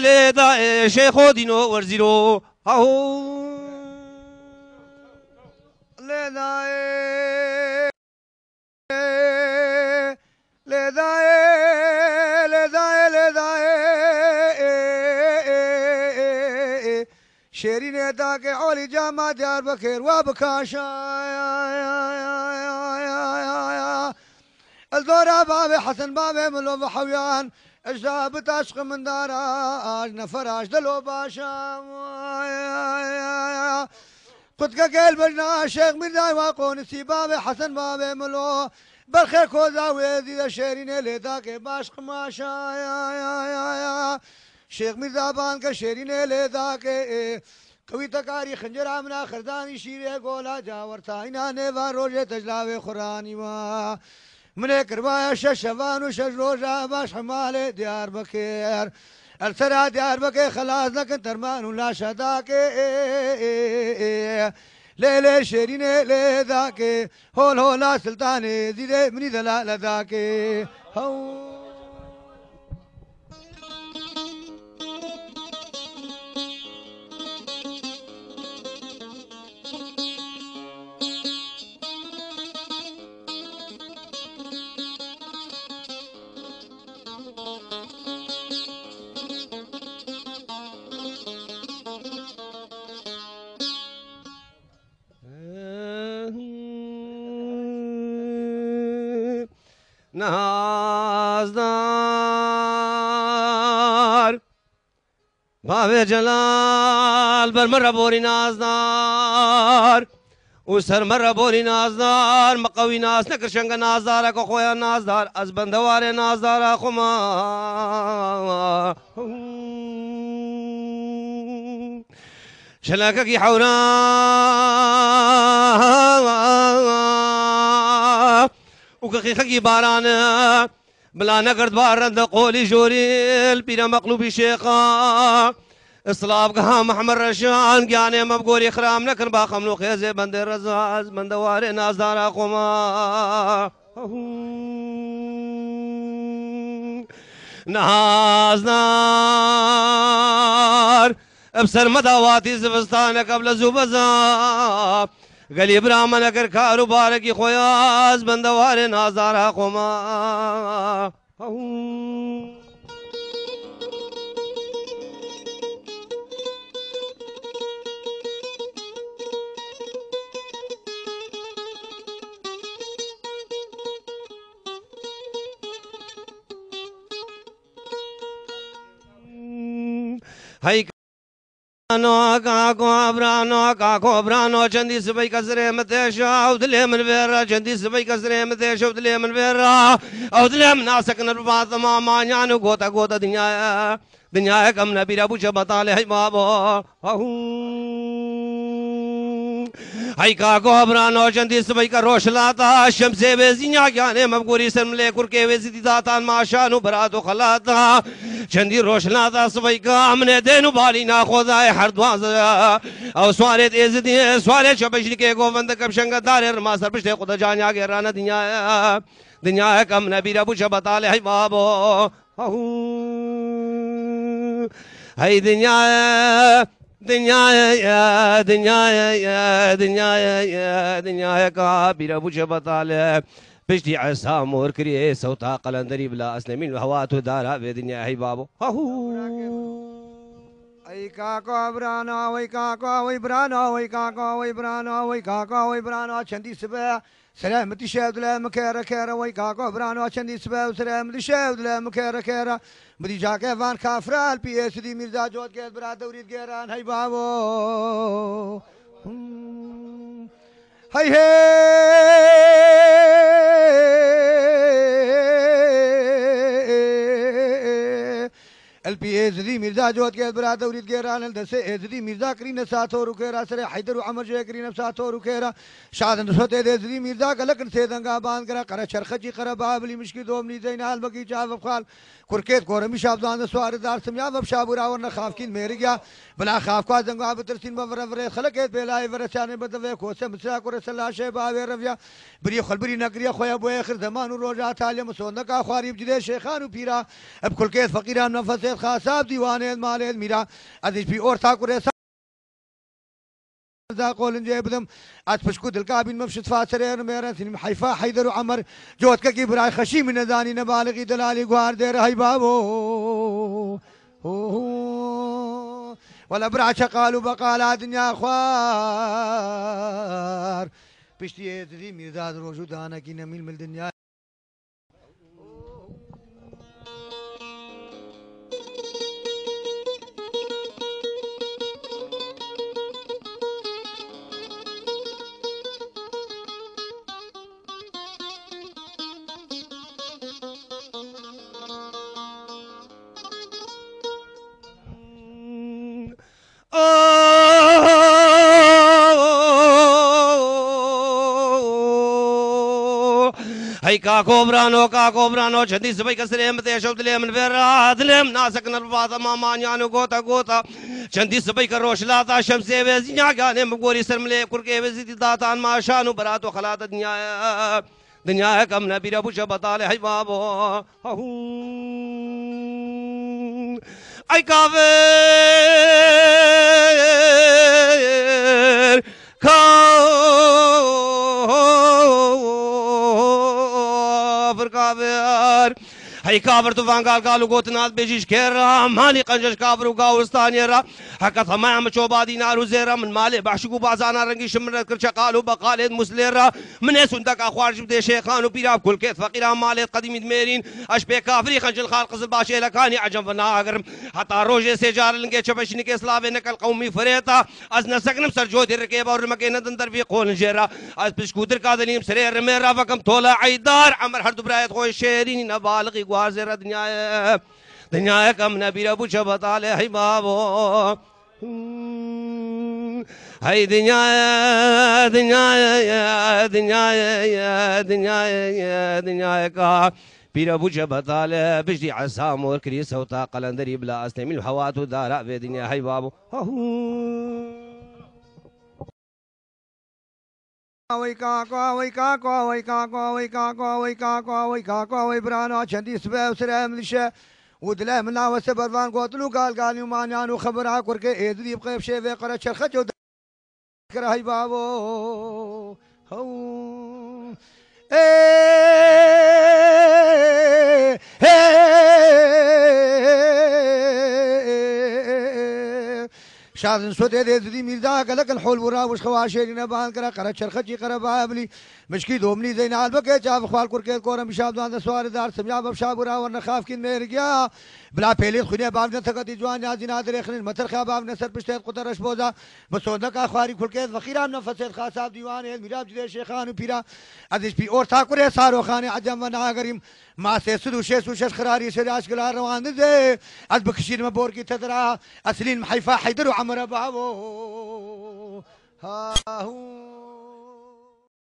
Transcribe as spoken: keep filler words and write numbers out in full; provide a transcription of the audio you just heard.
لدا شيخو دينو ورزيرو هاو لدا لدا لدا لدا شيرين داك علي جامع ديار بكير وبكاشا الدورة بابي حسن بابي ملو بحويان اجداب عشق من داراج نفراش دلو باشا قد قل بجنا شيخ مرزاي واقونسي بابي حسن بابي ملو بالخير كوزا ويزيد شيرين لذاك باشق ماشا يا يا يا يا شيخ مرزا بان کا شیرین لذاك قوی تکاری خنجر امنا خردانی شیرے گولا جاورتا اینا نیوا روجے تجلاوے خورانی ما من کروایا ششوان و شش روجا باش حمال دیار بکیر السرا دیار بکیر خلاص لکن ترمان و لا شداک ليلة شيرين لذاك هول هولا سلطاني زيدي مني ذلا لذاك هو نازدار بابي جلال برمرة بوري نازدار وسر مرة بوري نازدار مقوي ناس نكر شنگ نازدار اكو خويا نازدار از بندوار نازدار اخوما شلاكك حورا وكخي خكي بارانا بلا نقرد بارند قولي جوريل بينا مقلوبي شيخا اصلاب قها محمد رشان قياني مبقوري خرام نكر باخم لو خيزي بند الرزاز من دواري نازدار اخوما نازدار ابسر مداواتي زبستان قبل زوبزا قال ابراهيم نكر كاروبار کی خویاز بندوار نازارا قوما هاي نو كاكو برانو كاكو برانو چندی سبي كسره متشا ودلي من فيرا چندی سبي كسره متشا ودلي من فيرا ودلي من ناسك نرفات ما ما نانو غوتا غوتا دنيا دنيا كم نبي ابو جبتا له بابو هاي كاكو برانو چندی سبي کا روشلاتا شمسه وزينيا گانے مبگوری سرم لے کر کے وزی داتان ماشانو براتو خلاتا چندی روشلاتا سبي کا امنے دینو بالی نا خدای هر دوازه او سوالت ازدی سوالت شبشلی که گووند کب شنگ دار ما سر پشت خدا جانیا گران دنیا دنیا کم نبی ربو شبتا له بابو هاي دنیا دنیا يا دنيا يا دنيا يا دنيا کا بیر ابو شبتا له بشتي عصا مور كري صوتا قلندري بلا اسلمين وهوات دارا بدنيا هي بابو اي كاكو برانا وي كاكو وي برانا وي كاكو وي برانا وي كاكو وي برانا چندي سبا سلامتي شاد لا مكير كير وي كاكو برانا چندي سبا سلامتي شاد لا مكير كير بدي جاكي فان كافرال بي اس دي مرزا جود گيل برا دوريد گيران هاي بابو هاي هاي البي اس دي مرزا جود گيل برا دوريد گيران الدس اس دي مرزا كرين ساتو ركيرا سر حيدر وعمر جو كرين ساتو ركيرا شادن سوت اس دي مرزا گلكن سيدنگا بان کرا قرا چرخجي قرا بابلي مشكي دومني زينال بقي جاف خال كركيت كورمي شابدان سوار دار سميا وب شابورا ورنا خافكين ميريا بلا خاف كوا زنگا بترسين بفر خلقت بلاي ورشان بدوي كوسه مسا كور سلا شي باوي رفيا بري خلبري نقريا خويا بو اخر زمان روجا تعلم سونك خواريب جدي شيخان وبيرا اب كلكيت فقيران نفس خاصاب دیوانێت مالێت میرا ئەدیش پی ئۆرتا کوڕێ قول جيبدم اتفشكو دلقابين مفشت فاترين ميرتين حيفا حيدر وعمر جوتك كبراي خشي من داني نبالغي دلالي قوار دير هاي بابو ولا برعش قالوا بقالا دنيا خوار بشتي تدي ميرداد روجود انا كي نميل من الدنيا هي كاكو برانو كاكو برانو شدي سبي كسرهم تيشود لهم الفراد لهم ناسك نرفاض ما مانيانو غوتا غوتا شدي سبي كروش لاتا شمسي وزنيا كان مغوري سرملي كركي وزيتي داتان ما شانو براتو خلات الدنيا دنيا كم نبي ابو شبطال هي بابو اي كافر كافر كافر هي كافر طوفان قال قالوا قوت ناس بيجيش كيرا مالي قنجش كافر وقاوستان يرا حكت ما عم شوبادي نار وزيرا من مالي بحشقوا بازانا رنقي شمرت كرشا قالوا بقالد مسليرا من اسندك اخوار جبدي شيخان وبيراب كل كيت فقيرا مالي قديم دميرين اش بي كافري خنجل خالق الباشي لكاني عجم فناغر حتى روجي سيجار لنقي شبشني كسلافي نكل قومي فريتا از نسقنم سر جودي ركيبا ورمكينا دندر في قول جيرا از بشكودر كادنيم سرير ميرا فكم طولع عيدار عمر هردو برايت خوي شيرين نبالغي غازر دنيا دنيا كم نبي ابو شبط عليه بابو هاي دنيا دنيا يا دنيا يا دنيا يا دنيا كا بير ابو شبط عليه بجدي عسام وركريس وتا قلندري بلا اسلم الهوات ودار في دنيا هاي بابو ويكا كا ويكا كا ويكا كا ويكا كا ويكا كا ويكا كا ويبرانا شندي سبب سلام لشه ودلا منا وسبرفان قتلوا قال قال يومان يانو خبرها كركي ادري بقى بشي في قرا شرخه جو هاي بابو هو ايه شاذن سودي دي ميردا قالك الحول ورا وش خواشينا بان كرا قرا شرخجي قرا بابلي مشكي دومني زين البك جاب خوال كركي كورم بشاب دان سوار دار سميا بشاب ورا ورنا خاف كين ميرجا بلا بيلي خنيا بابنا تكتي جوان يا زين ادري خلين متر خا بابنا سر بشتيت قطرش بوزا مسودك اخواري كركي فقيرا نفسيت خاصاب ديوان ميراب جدي شيخان وبيرا ادش بي اور تاكوري سارو خان عجم وناغريم ما سيسدو شيسو شش خراري شراش كلا روان دي از بكشير مبور كي تدرا اسلين محيفا حيدر وعمر بابو ها هو